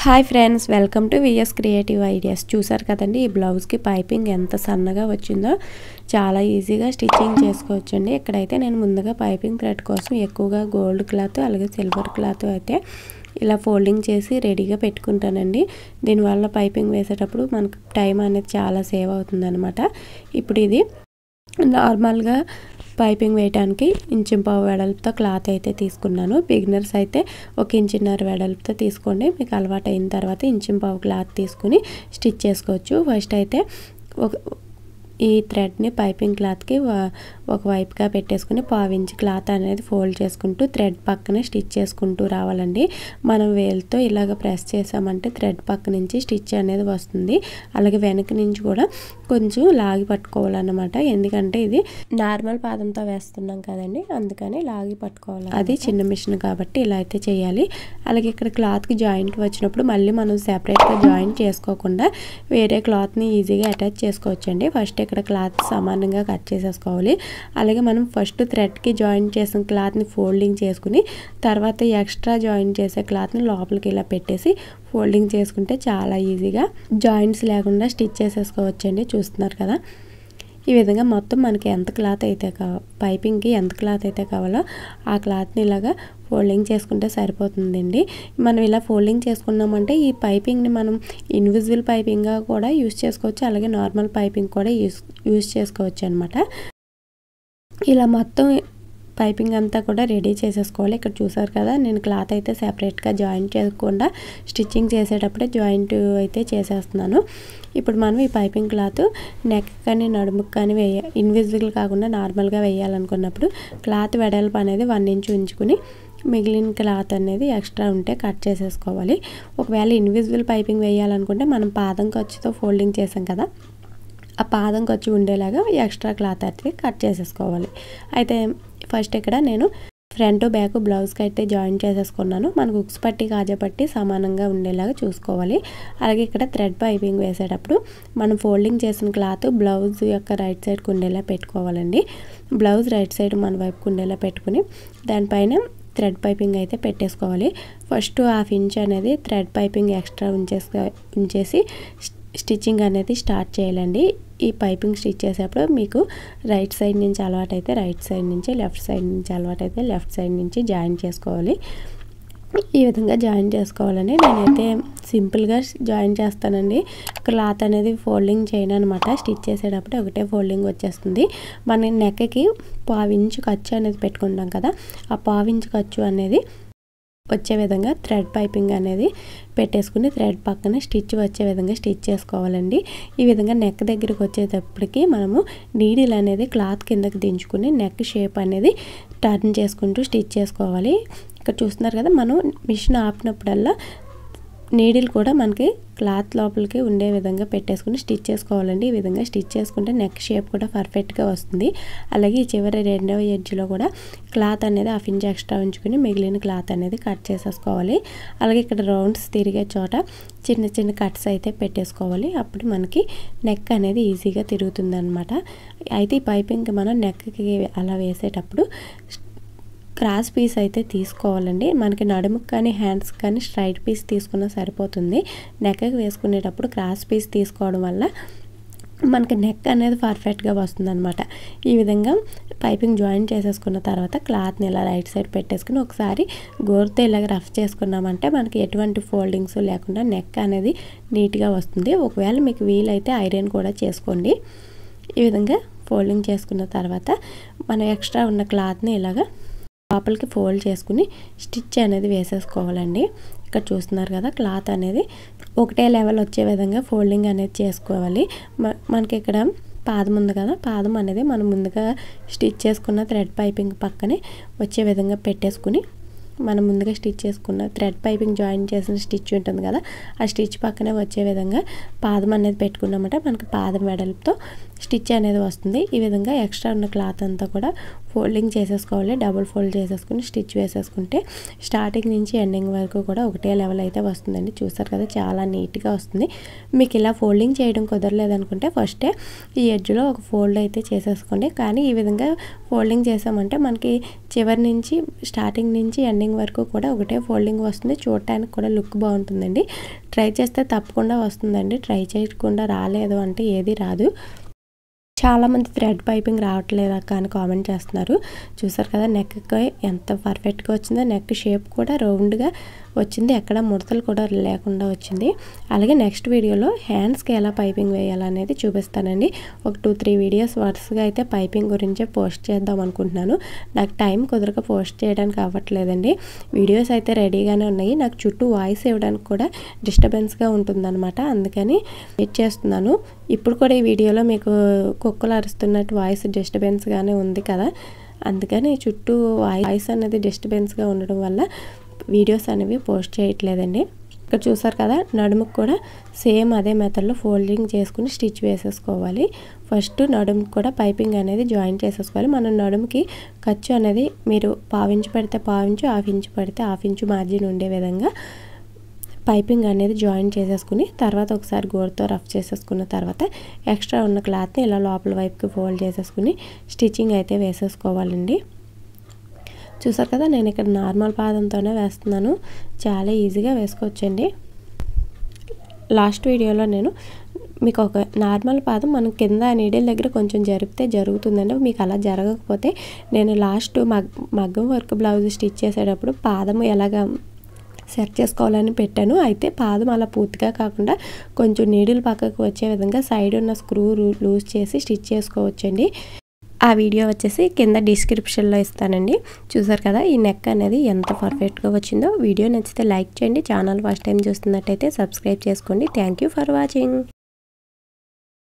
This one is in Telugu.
Hi friends, welcome to VS creative ideas. చూసారు కదండి, ఈ బ్లౌజ్కి పైపింగ్ ఎంత సన్నగా వచ్చిందో చాలా ఈజీగా స్టిచ్చింగ్ చేసుకోవచ్చండి. ఇక్కడైతే నేను ముందుగా పైపింగ్ థ్రెడ్ కోసం ఎక్కువగా గోల్డ్ క్లాత్ అలాగే సిల్వర్ క్లాత్ అయితే ఇలా ఫోల్డింగ్ చేసి రెడీగా పెట్టుకుంటానండి. దీనివల్ల పైపింగ్ వేసేటప్పుడు మనకు టైం అనేది చాలా సేవ్ అవుతుందన్నమాట. ఇప్పుడు ఇది నార్మల్గా పైపింగ్ వేయడానికి ఇంచుంపావు వెడల్పుతో క్లాత్ అయితే తీసుకున్నాను. బిగినర్స్ అయితే 1 ఇంచున్నర వెడల్పుతో తీసుకోండి. మీకు అలవాటు అయిన తర్వాత ఇంచుంపావు క్లాత్ తీసుకుని స్టిచ్ చేసుకోవచ్చు. ఫస్ట్ అయితే ఈ థ్రెడ్ని పైపింగ్ క్లాత్కి ఒకవైపుగా పెట్టేసుకుని 1/4 ఇంచ్ క్లాత్ అనేది ఫోల్డ్ చేసుకుంటూ థ్రెడ్ పక్కనే స్టిచ్ చేసుకుంటూ రావాలండి. మనం వేలుతో ఇలాగ ప్రెస్ చేసామంటే థ్రెడ్ పక్క నుంచి స్టిచ్ అనేది వస్తుంది. అలాగే వెనక నుంచి కూడా కొంచెం లాగి పట్టుకోవాలన్నమాట. ఎందుకంటే ఇది నార్మల్ పాదంతో వేస్తున్నాం కదండి, అందుకని లాగి పట్టుకోవాలి. అది చిన్న మిషన్ కాబట్టి ఇలా అయితే చేయాలి. అలాగే ఇక్కడ క్లాత్కి జాయింట్ వచ్చినప్పుడు మళ్ళీ మనం సెపరేట్గా జాయింట్ చేసుకోకుండా వేరే క్లాత్ని ఈజీగా అటాచ్ చేసుకోవచ్చండి. ఫస్ట్ ఇక్కడ క్లాత్ సమానంగా కట్ చేసేసుకోవాలి. అలాగే మనం ఫస్ట్ థ్రెడ్కి జాయింట్ చేసిన క్లాత్ని ఫోల్డింగ్ చేసుకుని తర్వాత ఎక్స్ట్రా జాయింట్ చేసే క్లాత్ని లోపలికి ఇలా పెట్టేసి ఫోల్డింగ్ చేసుకుంటే చాలా ఈజీగా జాయింట్స్ లేకుండా స్టిచ్ చేసేసుకోవచ్చండి. చూస్తున్నారు కదా, ఈ విధంగా మొత్తం మనకి ఎంత క్లాత్ అయితే పైపింగ్కి ఎంత క్లాత్ అయితే కావాలో ఆ క్లాత్ని ఇలాగా ఫోల్డింగ్ చేసుకుంటే సరిపోతుందండి. మనం ఇలా ఫోల్డింగ్ చేసుకున్నామంటే ఈ పైపింగ్ని మనం ఇన్విజిబుల్ పైపింగ్గా కూడా యూస్ చేసుకోవచ్చు, అలాగే నార్మల్ పైపింగ్ కూడా యూస్ చేసుకోవచ్చు అనమాట. ఇలా మొత్తం పైపింగ్ అంతా కూడా రెడీ చేసేసుకోవాలి. ఇక్కడ చూసారు కదా, నేను క్లాత్ అయితే సెపరేట్గా జాయింట్ చేయకుండా స్టిచ్చింగ్ చేసేటప్పుడే జాయింట్ అయితే చేసేస్తున్నాను. ఇప్పుడు మనం ఈ పైపింగ్ క్లాత్ నెక్ కానీ నడుముకి కానీ ఇన్విజిబుల్ కాకుండా నార్మల్గా వేయాలనుకున్నప్పుడు క్లాత్ వెడల్పు అనేది 1 ఇంచ్ ఉంచుకుని మిగిలిన క్లాత్ అనేది ఎక్స్ట్రా ఉంటే కట్ చేసేసుకోవాలి. ఒకవేళ ఇన్విజిబుల్ పైపింగ్ వేయాలనుకుంటే మనం పాదం ఖర్చుతో ఫోల్డింగ్ చేసాం కదా, ఆ పాదం ఖర్చు ఉండేలాగా ఎక్స్ట్రా క్లాత్ అయితే కట్ చేసేసుకోవాలి. అయితే ఫస్ట్ ఇక్కడ నేను ఫ్రంట్ బ్యాక్ బ్లౌజ్కి అయితే జాయిన్ చేసేసుకున్నాను. మనకు ఉక్స్ పట్టి కాజా పట్టి సమానంగా ఉండేలాగా చూసుకోవాలి. అలాగే ఇక్కడ థ్రెడ్ పైపింగ్ వేసేటప్పుడు మనం ఫోల్డింగ్ చేసిన క్లాత్ బ్లౌజ్ యొక్క రైట్ సైడ్కి ఉండేలా పెట్టుకోవాలండి. బ్లౌజ్ రైట్ సైడ్ మన వైపుకి ఉండేలా పెట్టుకుని దానిపైన థ్రెడ్ పైపింగ్ అయితే పెట్టేసుకోవాలి. ఫస్ట్ 1/2 ఇంచ్ అనేది థ్రెడ్ పైపింగ్ ఎక్స్ట్రా ఉంచేసి స్టిచ్చింగ్ అనేది స్టార్ట్ చేయాలండి. ఈ పైపింగ్ స్టిచ్ చేసేటప్పుడు మీకు రైట్ సైడ్ నుంచి అలవాటు అయితే రైట్ సైడ్ నుంచి, లెఫ్ట్ సైడ్ నుంచి అలవాటు అయితే లెఫ్ట్ సైడ్ నుంచి జాయిన్ చేసుకోవాలి. ఈ విధంగా జాయిన్ చేసుకోవాలని నేనైతే సింపుల్గా జాయిన్ చేస్తానండి. క్లాత్ అనేది ఫోల్డింగ్ చేయను అనమాట. స్టిచ్ చేసేటప్పుడు ఒకటే ఫోల్డింగ్ వచ్చేస్తుంది. మన నెక్కి 1/4 ఇంచ్ ఖర్చు అనేది పెట్టుకుంటాం కదా, ఆ 1/4 ఇంచ్ ఖర్చు అనేది వచ్చే విధంగా థ్రెడ్ పైపింగ్ అనేది పెట్టేసుకుని థ్రెడ్ పక్కన స్టిచ్ వచ్చే విధంగా స్టిచ్ చేసుకోవాలండి. ఈ విధంగా నెక్ దగ్గరికి వచ్చేటప్పటికి మనము నీడిల్ అనేది క్లాత్ కిందకి దించుకుని నెక్ షేప్ అనేది టర్న్ చేసుకుంటూ స్టిచ్ చేసుకోవాలి. ఇక్కడ చూస్తున్నారు కదా, మనం మిషన్ ఆపినప్పుడల్లా నీడిల్ కూడా మనకి క్లాత్ లోపలికి ఉండే విధంగా పెట్టేసుకుని స్టిచ్ చేసుకోవాలండి. ఈ విధంగా స్టిచ్ చేసుకుంటే నెక్ షేప్ కూడా పర్ఫెక్ట్గా వస్తుంది. అలాగే ఈ చివరి 2వ ఎడ్జ్లో కూడా క్లాత్ అనేది 1/2 ఇంచ్ ఎక్స్ట్రా ఉంచుకుని మిగిలిన క్లాత్ అనేది కట్ చేసేసుకోవాలి. అలాగే ఇక్కడ రౌండ్స్ తిరిగే చోట చిన్న చిన్న కట్స్ అయితే పెట్టేసుకోవాలి. అప్పుడు మనకి నెక్ అనేది ఈజీగా తిరుగుతుంది అనమాట. అయితే ఈ పైపింగ్కి మనం నెక్కి అలా వేసేటప్పుడు క్రాస్ పీస్ అయితే తీసుకోవాలండి. మనకి నడుముకి కానీ హ్యాండ్స్కి కానీ స్ట్రైట్ పీస్ తీసుకున్నా సరిపోతుంది. నెక్కి వేసుకునేటప్పుడు క్రాస్ పీస్ తీసుకోవడం వల్ల మనకి నెక్ అనేది పర్ఫెక్ట్గా వస్తుంది అనమాట. ఈ విధంగా పైపింగ్ జాయిన్ చేసేసుకున్న తర్వాత క్లాత్ని ఇలా రైట్ సైడ్ పెట్టేసుకుని ఒకసారి గోరుతో ఇలాగ రఫ్ చేసుకున్నామంటే మనకి ఎటువంటి ఫోల్డింగ్స్ లేకుండా నెక్ అనేది నీట్గా వస్తుంది. ఒకవేళ మీకు వీలైతే ఐరన్ కూడా చేసుకోండి. ఈ విధంగా ఫోల్డింగ్ చేసుకున్న తర్వాత మనం ఎక్స్ట్రా ఉన్న క్లాత్ని ఇలాగ లోపలికి ఫోల్డ్ చేసుకుని స్టిచ్ అనేది వేసేసుకోవాలండి. ఇక్కడ చూస్తున్నారు కదా, క్లాత్ అనేది ఒకటే లెవెల్ వచ్చే విధంగా ఫోల్డింగ్ అనేది చేసుకోవాలి. మనకి ఇక్కడ పాదం ఉంది కదా, పాదం అనేది మనం ముందుగా స్టిచ్ చేసుకున్న థ్రెడ్ పైపింగ్ పక్కనే వచ్చే విధంగా పెట్టేసుకుని మనం ముందుగా స్టిచ్ చేసుకున్న థ్రెడ్ పైపింగ్ జాయిన్ చేసిన స్టిచ్ ఉంటుంది కదా, ఆ స్టిచ్ పక్కనే వచ్చే విధంగా పాదం అనేది పెట్టుకున్నామంటే మనకి పాదం వెడల్పుతో స్టిచ్ అనేది వస్తుంది. ఈ విధంగా ఎక్స్ట్రా ఉన్న క్లాత్ అంతా కూడా ఫోల్డింగ్ చేసేసుకోవాలి. డబుల్ ఫోల్డ్ చేసేసుకుని స్టిచ్ వేసేసుకుంటే స్టార్టింగ్ నుంచి ఎండింగ్ వరకు కూడా ఒకటే లెవెల్ అయితే వస్తుందండి. చూసారు కదా చాలా నీట్గా వస్తుంది. మీకు ఇలా ఫోల్డింగ్ చేయడం కుదరలేదనుకుంటే ఫస్టే ఈ ఎడ్జ్లో ఒక ఫోల్డ్ అయితే చేసేసుకోండి. కానీ ఈ విధంగా ఫోల్డింగ్ చేసామంటే మనకి చివరి నుంచి స్టార్టింగ్ నుంచి ఎండింగ్ వరకు కూడా ఒకటే ఫోల్డింగ్ వస్తుంది. చూడటానికి కూడా లుక్ బాగుంటుందండి. ట్రై చేస్తే తప్పకుండా వస్తుందండి. ట్రై చేయకుండా రాలేదు అంటే ఏది రాదు. చాలామంది థ్రెడ్ పైపింగ్ రావట్లేదు అక్క అని కామెంట్ చేస్తున్నారు. చూసారు కదా నెక్కి ఎంత పర్ఫెక్ట్గా వచ్చిందో. నెక్ షేప్ కూడా రౌండ్గా వచ్చింది. ఎక్కడ ముడతలు కూడా లేకుండా వచ్చింది. అలాగే నెక్స్ట్ వీడియోలో హ్యాండ్స్కి ఎలా పైపింగ్ వేయాలనేది చూపిస్తానండి. ఒక 2-3 వీడియోస్ వరుసగా అయితే పైపింగ్ గురించే పోస్ట్ చేద్దాం అనుకుంటున్నాను. నాకు టైం కుదరక పోస్ట్ చేయడానికి అవ్వట్లేదండి. వీడియోస్ అయితే రెడీగానే ఉన్నాయి. నాకు చుట్టూ వాయిస్ ఇవ్వడానికి కూడా డిస్టర్బెన్స్గా ఉంటుందన్నమాట. అందుకని వెయిట్ చేస్తున్నాను. ఇప్పుడు కూడా ఈ వీడియోలో మీకు కుక్కలు అరుస్తున్నట్టు వాయిస్ డిస్టర్బెన్స్గానే ఉంది కదా. అందుకని చుట్టూ వాయిస్ అనేది డిస్టర్బెన్స్గా ఉండడం వల్ల వీడియోస్ అనేవి పోస్ట్ చేయట్లేదండి. ఇక్కడ చూసారు కదా నడుముకు కూడా సేమ్ అదే మెథడ్లో ఫోల్డింగ్ చేసుకుని స్టిచ్ వేసేసుకోవాలి. ఫస్ట్ నడుముకి కూడా పైపింగ్ అనేది జాయిన్ చేసేసుకోవాలి. మనం నడుముకి ఖర్చు అనేది మీరు 1/2 ఇంచు పెడితే 1/2 ఇంచు, 1/2 ఇంచు పెడితే 1/2 ఇంచు మార్జిన్ ఉండే విధంగా పైపింగ్ అనేది జాయిన్ చేసేసుకుని తర్వాత ఒకసారి గోరుతో రఫ్ చేసేసుకున్న తర్వాత ఎక్స్ట్రా ఉన్న క్లాత్ని ఇలా లోపల వైపుకి ఫోల్డ్ చేసేసుకుని స్టిచ్చింగ్ అయితే వేసేసుకోవాలండి. చూసారు కదా నేను ఇక్కడ నార్మల్ పాదంతోనే వేస్తున్నాను. చాలా ఈజీగా వేసుకోవచ్చండి. లాస్ట్ వీడియోలో నేను మీకు ఒక నార్మల్ పాదం మనం కింద నీడిల్ దగ్గర కొంచెం జరిపితే జరుగుతుందండి. మీకు అలా జరగకపోతే నేను లాస్ట్ మగ్గం వర్క్ బ్లౌజ్ స్టిచ్ చేసేటప్పుడు పాదం ఎలాగా సెట్ చేసుకోవాలని పెట్టాను. అయితే పాదం అలా పూర్తిగా కాకుండా కొంచెం నీడిల్ పక్కకు వచ్చే విధంగా సైడ్ ఉన్న స్క్రూ లూజ్ చేసి స్టిచ్ చేసుకోవచ్చండి. ఆ వీడియో వచ్చేసి కింద డిస్క్రిప్షన్లో ఇస్తానండి. చూసారు కదా ఈ నెక్ అనేది ఎంత పర్ఫెక్ట్గా వచ్చిందో. వీడియో నచ్చితే లైక్ చేయండి. ఛానల్ ఫస్ట్ టైం చూస్తున్నట్టయితే సబ్స్క్రైబ్ చేసుకోండి. Thank you for watching.